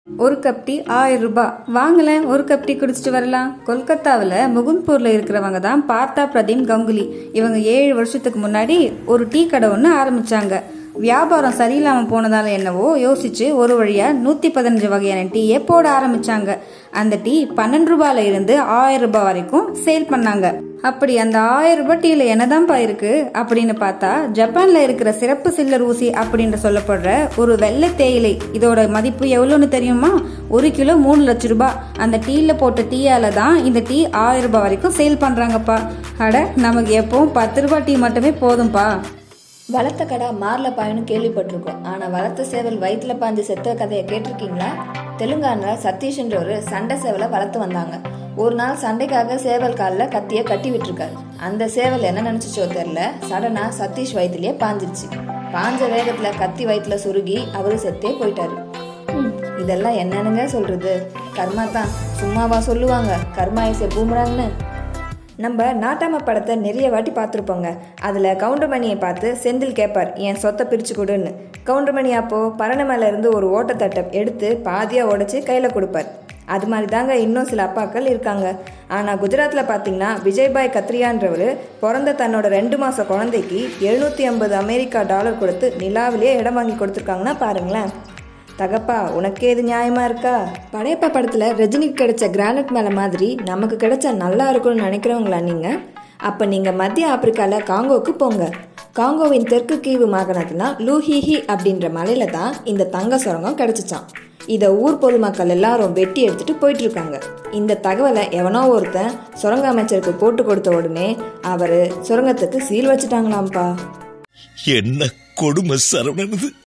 ஒரு cup tea 1000 ரூபாய். வாங்கலேன், ஒரு கப் டீ குடிச்சிட்டு வரலாம். கொல்கத்தாவில் முகுந்த்பூர்ல இருக்கிறவங்க தான் பார்த்தா பிரதீம் கங்குலி. இவங்க 7 வருஷத்துக்கு முன்னாடி ஒரு டீ கடை ஒன்று ஆரம்பிச்சாங்க. வியாபாரம் சரியில்லாமல் போனதால என்னவோ யோசிச்சு ஒரு வழியா 115 வகையான டீயை போட ஆரம்பிச்சாங்க. அந்த டீ 12 ரூபாயில இருந்து 1000 ரூபாய் வரைக்கும் சேல் பண்ணாங்க. அப்படி அந்த 1000 ரூபாய் டீல என்னதான்ப்பா இருக்கு அப்படின்னு பார்த்தா, ஜப்பான்ல இருக்கிற சிறப்பு சில்லர் ஊசி அப்படின்னு சொல்லப்படுற ஒரு வெள்ளை தேயிலை. இதோட மதிப்பு எவ்வளோன்னு தெரியுமா? 1 கிலோ 3 லட்சம் ரூபாய். அந்த டீல போட்ட டீயால தான் இந்த டீ 1000 ரூபாய் வரைக்கும் சேல் பண்றாங்கப்பா. அட, நமக்கு எப்பவும் 10 ரூபாய் டீ மட்டுமே போதும்பா. வளர்த்த கடை மார்ல பாயுன்னு கேள்விப்பட்டிருக்கோம். ஆனா வளர்த்த சேவல் வயிற்றுல பாஞ்சு செத்த கதையை கேட்டிருக்கீங்களா? தெலுங்கானால சதீஷ்ன்ற ஒரு சண்டை சேவலை வளர்த்து வந்தாங்க. ஒரு நாள் சண்டைக்காக சேவல் காலில் கத்திய கட்டி விட்டுருக்காரு. அந்த சேவல் என்ன நினைச்சிச்சோ தெரியல, சடனா சதீஷ் வயிற்றுலயே பாஞ்சிருச்சு. பாஞ்ச வேகத்துல கத்தி வயிற்றுல சுருகி அவரு செத்தே போயிட்டாரு. இதெல்லாம் என்னன்னுங்க சொல்றது? கர்மா தான். சும்மாவா சொல்லுவாங்க கர்மா இஸ் எ பூமராங்னு? நம்ம நாட்டாம படத்தை நிறைய வாட்டி பார்த்துருப்போங்க. அதில் கவுண்டமணியை பார்த்து செந்தில் கேட்பார், என் சொத்தை பிரித்து கொடுன்னு. கவுண்டமணி அப்போது பரண மேலே இருந்து ஒரு ஓட்டத்தட்டை எடுத்து பாதியாக உடைச்சி கையில் கொடுப்பார். அது மாதிரி தாங்க இன்னும் சில அப்பாக்கள் இருக்காங்க. ஆனால் குஜராத்தில் பார்த்தீங்கன்னா விஜய்பாய் கத்ரியான்றவர் பிறந்த தன்னோட 2 மாத குழந்தைக்கு 750 அமெரிக்கா டாலர் கொடுத்து நிலாவிலேயே இடம் வாங்கி கொடுத்துருக்காங்கன்னா பாருங்களேன். தகப்பா, உனக்கே இது நியாயமா இருக்கா? படையப்பா படத்துல ரஜினிக்கு கிடைச்ச கிரானைட் மேல மாதிரி நமக்கு கிடைச்சா நல்லா இருக்கும்னு நினைக்கிறவங்களா நீங்க? அப்ப நீங்க மத்திய ஆப்பிரிக்கால காங்கோக்கு போங்க. காங்கோவின் தெற்கு கீவு மாகாணத்துல லூஹிஹி அப்படின்ற மலையில தான் இந்த தங்க சுரங்கம் கிடைச்சிச்சான். இதை ஊர் பொதுமக்கள் எல்லாரும் வெட்டி எடுத்துட்டு போயிட்டு இருக்காங்க. இந்த தகவலை எவனோ ஒருத்தன் சுரங்க அமைச்சருக்கு போட்டு கொடுத்த உடனே அவரு சுரங்கத்துக்கு சீல் வச்சுட்டாங்களாம்ப்பா. என்ன கொடுமை சரவணனது.